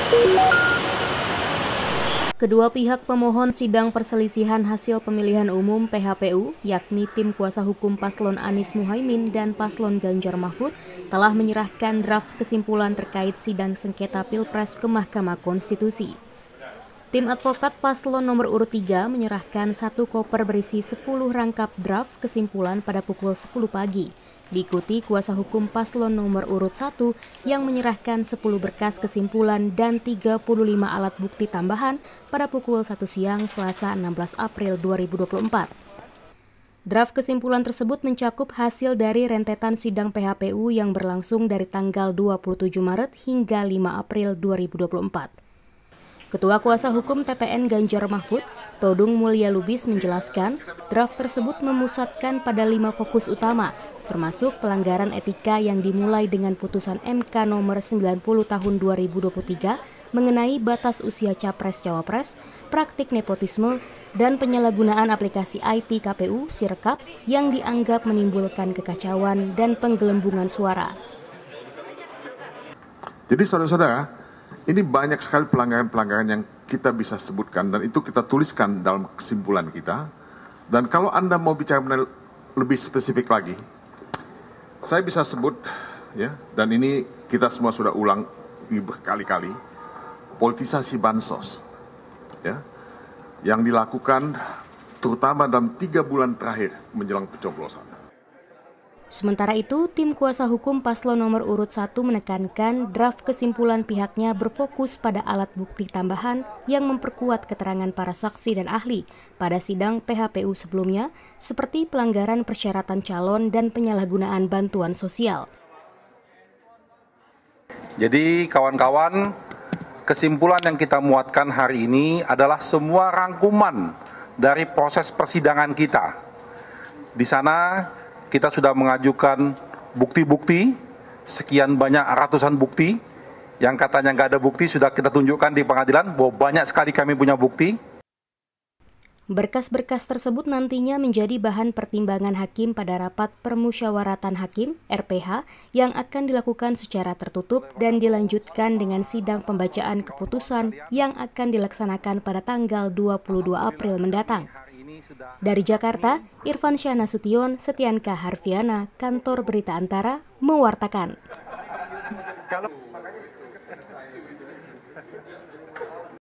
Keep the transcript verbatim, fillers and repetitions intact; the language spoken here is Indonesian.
Kedua pihak pemohon sidang perselisihan hasil pemilihan umum P H P U, yakni tim kuasa hukum Paslon Anies Muhaimin dan Paslon Ganjar Mahfud, telah menyerahkan draft kesimpulan terkait sidang sengketa Pilpres ke Mahkamah Konstitusi. Tim advokat Paslon nomor urut tiga menyerahkan satu koper berisi sepuluh rangkap draft kesimpulan pada pukul sepuluh pagi. Diikuti kuasa hukum Paslon nomor urut satu yang menyerahkan sepuluh berkas kesimpulan dan tiga puluh lima alat bukti tambahan pada pukul satu siang Selasa enam belas April dua ribu dua puluh empat. Draft kesimpulan tersebut mencakup hasil dari rentetan sidang P H P U yang berlangsung dari tanggal dua puluh tujuh Maret hingga lima April dua ribu dua puluh empat. Ketua Kuasa Hukum T P N Ganjar Mahfud, Todung Mulya Lubis menjelaskan, draft tersebut memusatkan pada lima fokus utama, termasuk pelanggaran etika yang dimulai dengan putusan M K nomor sembilan puluh tahun dua ribu dua puluh tiga mengenai batas usia Capres-Cawapres, praktik nepotisme, dan penyalahgunaan aplikasi I T K P U Sirekap yang dianggap menimbulkan kekacauan dan penggelembungan suara. Jadi saudara-saudara, ini banyak sekali pelanggaran-pelanggaran yang kita bisa sebutkan dan itu kita tuliskan dalam kesimpulan kita. Dan kalau Anda mau bicara lebih spesifik lagi, saya bisa sebut, ya, dan ini kita semua sudah ulang berkali-kali, politisasi bansos, ya, yang dilakukan terutama dalam tiga bulan terakhir menjelang pencoblosan. Sementara itu, tim kuasa hukum Paslon nomor urut satu menekankan draft kesimpulan pihaknya berfokus pada alat bukti tambahan yang memperkuat keterangan para saksi dan ahli pada sidang P H P U sebelumnya, seperti pelanggaran persyaratan calon dan penyalahgunaan bantuan sosial. Jadi kawan-kawan, kesimpulan yang kita muatkan hari ini adalah semua rangkuman dari proses persidangan kita. Di sana kita sudah mengajukan bukti-bukti, sekian banyak ratusan bukti, yang katanya nggak ada bukti sudah kita tunjukkan di pengadilan bahwa banyak sekali kami punya bukti. Berkas-berkas tersebut nantinya menjadi bahan pertimbangan hakim pada rapat permusyawaratan hakim R P H yang akan dilakukan secara tertutup dan dilanjutkan dengan sidang pembacaan keputusan yang akan dilaksanakan pada tanggal dua puluh dua April mendatang. Dari Jakarta, Irfan Syah Nasution, Setianka Harfiana, Kantor Berita Antara, mewartakan.